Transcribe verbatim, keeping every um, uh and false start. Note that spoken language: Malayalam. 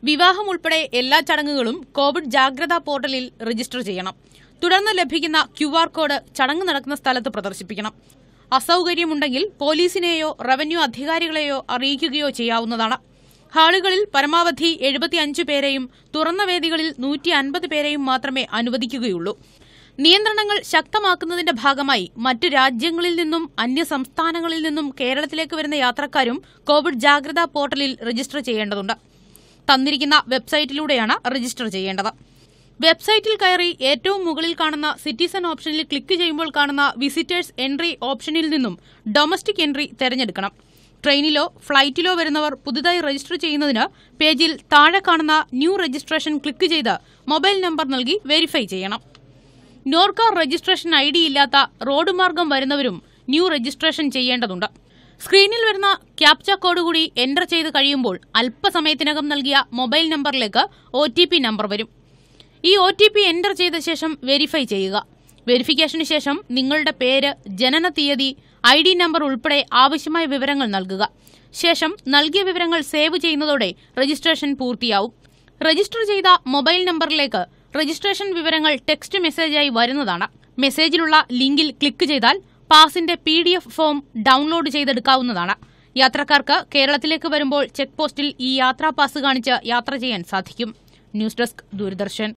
വിവാഹം ഉൾപ്പെടെ എല്ലാ ചടങ്ങുകളും കോവിഡ് ജാഗ്രതാ പോർട്ടലിൽ രജിസ്റ്റർ ചെയ്യണം. തുടർന്ന് ലഭിക്കുന്ന ക്യു ആർ കോഡ് ചടങ്ങ് നടക്കുന്ന സ്ഥലത്ത് പ്രദർശിപ്പിക്കണം. അസൌകര്യമുണ്ടെങ്കിൽ പോലീസിനെയോ റവന്യൂ അധികാരികളെയോ അറിയിക്കുകയോ ചെയ്യാവുന്നതാണ്. ഹാളുകളിൽ പരമാവധി എഴുപത്തിയഞ്ച് പേരെയും തുറന്ന വേദികളിൽ നൂറ്റി അൻപത് പേരെയും മാത്രമേ അനുവദിക്കുകയുള്ളൂ. നിയന്ത്രണങ്ങൾ ശക്തമാക്കുന്നതിന്റെ ഭാഗമായി മറ്റ് രാജ്യങ്ങളിൽ നിന്നും അന്യ സംസ്ഥാനങ്ങളിൽ നിന്നും കേരളത്തിലേക്ക് വരുന്ന യാത്രക്കാരും കോവിഡ് ജാഗ്രതാ പോർട്ടലിൽ രജിസ്റ്റർ ചെയ്യേണ്ടതുണ്ട്. തന്നിരിക്കുന്ന വെബ്സൈറ്റിലൂടെയാണ് രജിസ്റ്റർ ചെയ്യേണ്ടത്. വെബ്സൈറ്റിൽ കയറി ഏറ്റവും മുകളിൽ കാണുന്ന സിറ്റിസൺ ഓപ്ഷനിൽ ക്ലിക്ക് ചെയ്യുമ്പോൾ കാണുന്ന വിസിറ്റേഴ്സ് എൻട്രി ഓപ്ഷനിൽ നിന്നും ഡൊമസ്റ്റിക് എൻട്രി തെരഞ്ഞെടുക്കണം. ട്രെയിനിലോ ഫ്ളൈറ്റിലോ വരുന്നവർ പുതുതായി രജിസ്റ്റർ ചെയ്യുന്നതിന് പേജിൽ താഴെ കാണുന്ന ന്യൂ രജിസ്ട്രേഷൻ ക്ലിക്ക് ചെയ്ത് മൊബൈൽ നമ്പർ നൽകി വെരിഫൈ ചെയ്യണം. നോർക്ക രജിസ്ട്രേഷൻ ഐ ഡി ഇല്ലാത്ത റോഡ് മാർഗം വരുന്നവരും ന്യൂ രജിസ്ട്രേഷൻ ചെയ്യേണ്ടതുണ്ട്. സ്ക്രീനിൽ വരുന്ന ക്യാപ്ച കോഡ് കൂടി എൻ്റർ ചെയ്ത് കഴിയുമ്പോൾ അല്പസമയത്തിനകം നൽകിയ മൊബൈൽ നമ്പറിലേക്ക് ഒ ടി പി നമ്പർ വരും. ഈ ഒ ടി പി എൻ്റർ ചെയ്ത ശേഷം വെരിഫൈ ചെയ്യുക. വെരിഫിക്കേഷന് ശേഷം നിങ്ങളുടെ പേര്, ജനന തീയതി, ഐ ഡി നമ്പർ ഉൾപ്പെടെ ആവശ്യമായ വിവരങ്ങൾ നൽകുക. ശേഷം നൽകിയ വിവരങ്ങൾ സേവ് ചെയ്യുന്നതോടെ രജിസ്ട്രേഷൻ പൂർത്തിയാവും. രജിസ്റ്റർ ചെയ്ത മൊബൈൽ നമ്പറിലേക്ക് രജിസ്ട്രേഷൻ വിവരങ്ങൾ ടെക്സ്റ്റ് മെസ്സേജായി വരുന്നതാണ്. മെസ്സേജിലുള്ള ലിങ്കിൽ ക്ലിക്ക് ചെയ്താൽ പാസിന്റെ P D F form download ചെയ്തെടുക്കാവുന്നതാണ്. യാത്രക്കാർക്ക് കേരളത്തിലേക്ക് വരുമ്പോൾ ചെക്ക് പോസ്റ്റിൽ ഈ യാത്രാ പാസ് കാണിച്ച് യാത്ര ചെയ്യാൻ സാധിക്കും. News desk, Doordarshan.